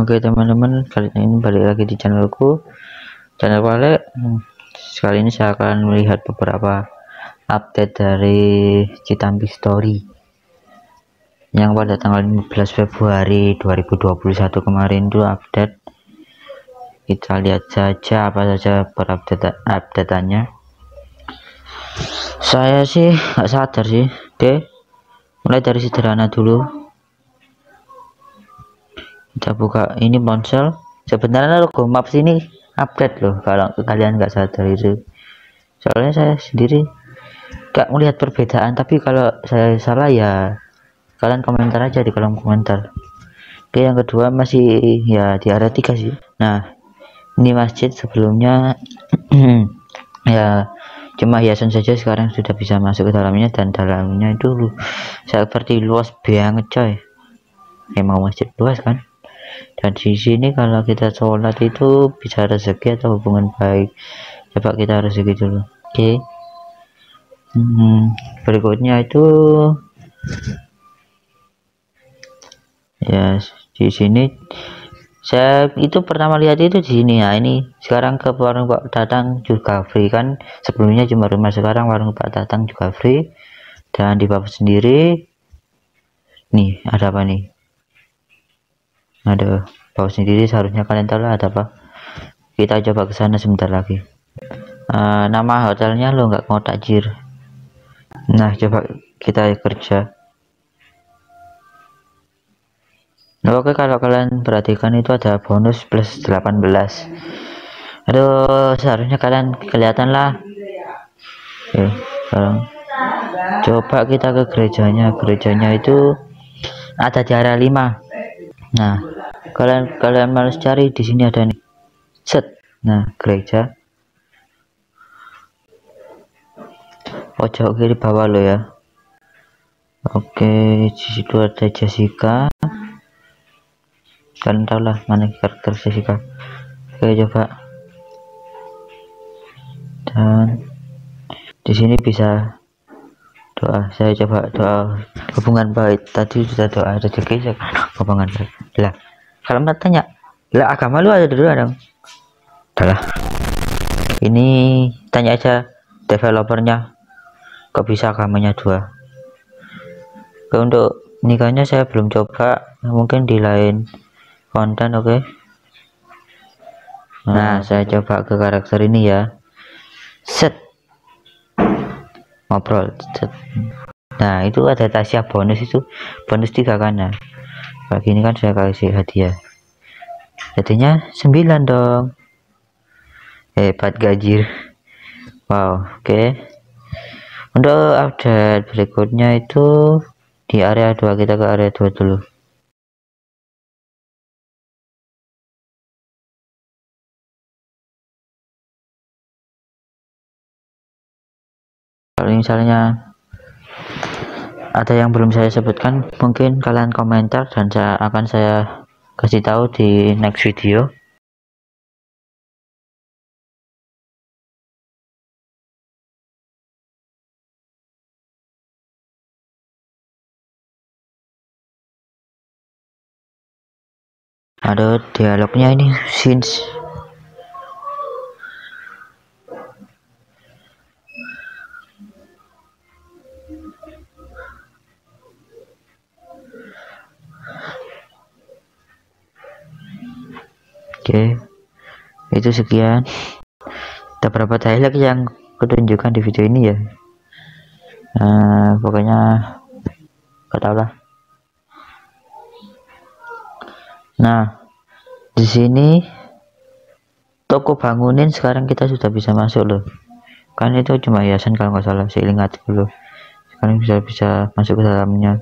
Oke teman-teman, kali ini balik lagi di channelku, channel Wale. Sekali ini saya akan melihat beberapa update dari Citampi Story yang pada tanggal 15 Februari 2021 kemarin itu update. Kita lihat saja apa saja updateannya. Saya sih nggak sadar sih. Oke, mulai dari sederhana dulu. Kita buka ini ponsel. Sebenarnya logo Maps ini update loh, kalau kalian nggak sadar itu. Soalnya saya sendiri nggak melihat perbedaan, tapi kalau saya salah ya kalian komentar aja di kolom komentar. Oke, yang kedua masih ya di area 3 sih. Nah, ini masjid sebelumnya ya cuma hiasan saja, sekarang sudah bisa masuk ke dalamnya, dan dalamnya itu seperti luas banget coy. Emang masjid luas kan. Dan di sini kalau kita sholat itu bisa rezeki atau hubungan baik. Coba kita rezeki dulu. Oke. Berikutnya itu ya di sini saya itu pertama lihat itu di sini ya. Ini sekarang ke warung Pak Tatang juga free kan. Sebelumnya cuma rumah, sekarang warung Pak Tatang juga free. Dan di bawah sendiri nih ada apa nih? Ada bawah sendiri, seharusnya kalian tahu lah ada apa. Kita coba ke sana sebentar lagi. Nama hotelnya lo nggak mau takjir. Nah, coba kita kerja. Oke, kalau kalian perhatikan itu ada bonus plus 18. Aduh, seharusnya kalian kelihatan lah. Oke, sekarang coba kita ke gerejanya. Gerejanya itu ada di area 5. Nah, kalian males cari, di sini ada nih. Set. Nah, gereja pojok kiri bawah lo ya. Oke, di situ ada Jessica. Kalian tahu lah mana karakter Jessica. Oke, coba. Dan di sini bisa doa. Saya coba doa hubungan baik. Tadi sudah doa rezeki, hubungan baik. Lah, kalau mau tanya, lah agama lu ada dulu dong. Adalah. Ini tanya aja developernya, kok bisa agamanya 2. Oke, untuk nikahnya saya belum coba, mungkin di lain konten. Oke. Nah, saya coba ke karakter ini ya. Set. Ngobrol. Set. Nah, itu ada Tasya bonus, itu bonus 3 kan. Nah, pagi ini kan saya kasih hadiah, jadinya 9 dong. Hebat gajir. Wow. Oke. Untuk update berikutnya itu di area 2, kita ke area 2 dulu. Kalau misalnya ada yang belum saya sebutkan, mungkin kalian komentar dan saya kasih tahu di next video. Ada dialognya ini, scenes. Oke, itu sekian. Ada berapa dialog yang kutunjukkan di video ini ya. Pokoknya gak tau lah. Nah, di sini toko bangunin sekarang kita sudah bisa masuk loh. Kan itu cuma hiasan kalau nggak salah, saya ingat dulu. Sekarang bisa masuk ke dalamnya.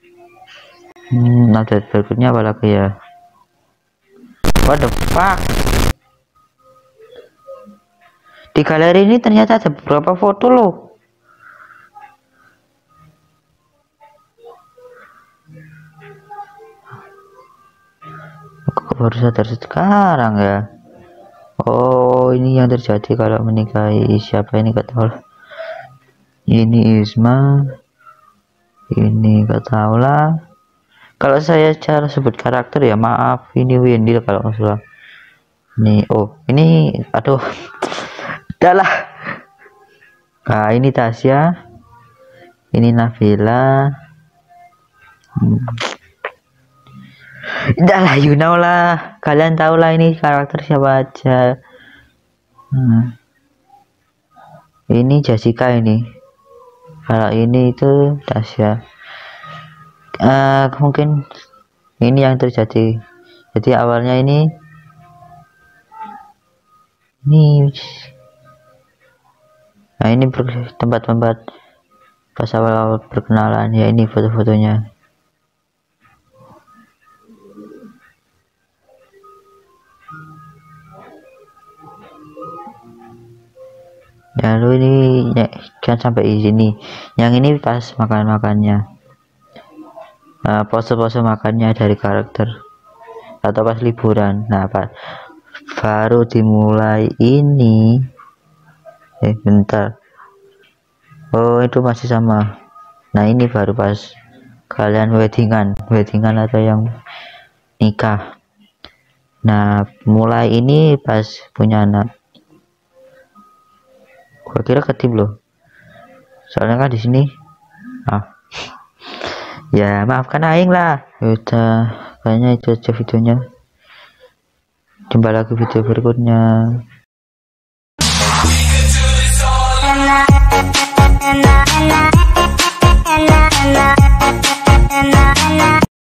Update berikutnya apa lagi ya? What the fuck? Di galeri ini ternyata ada beberapa foto loh. Aku baru sadar sekarang ya. Oh, ini yang terjadi kalau menikahi siapa ini gak tahu. Ini Isma. Ini gak tahu lah. Kalau saya cara sebut karakter ya maaf, ini Wendy kalau nggak salah. Nih, oh ini, aduh, udahlah. Nah ini Tasya, ini Nabila. Udahlah, you know lah, kalian tahu lah ini karakter siapa aja. Ini Jessica ini. Kalau ini itu Tasya. Mungkin ini yang terjadi. Jadi awalnya ini nah ini tempat-tempat pas awal-awal perkenalan ya, ini foto-fotonya. Lalu ini ya, kan sampai di sini. Yang ini pas makannya, pose-pose makannya dari karakter atau pas liburan. Nah pas baru dimulai ini, bentar, oh itu masih sama. Nah ini baru pas kalian weddingan atau yang nikah. Nah mulai ini pas punya anak. Gua kira ketip loh, soalnya kan di sini ya maafkan aing lah. Udah, kayaknya itu aja videonya. Jumpa lagi video berikutnya.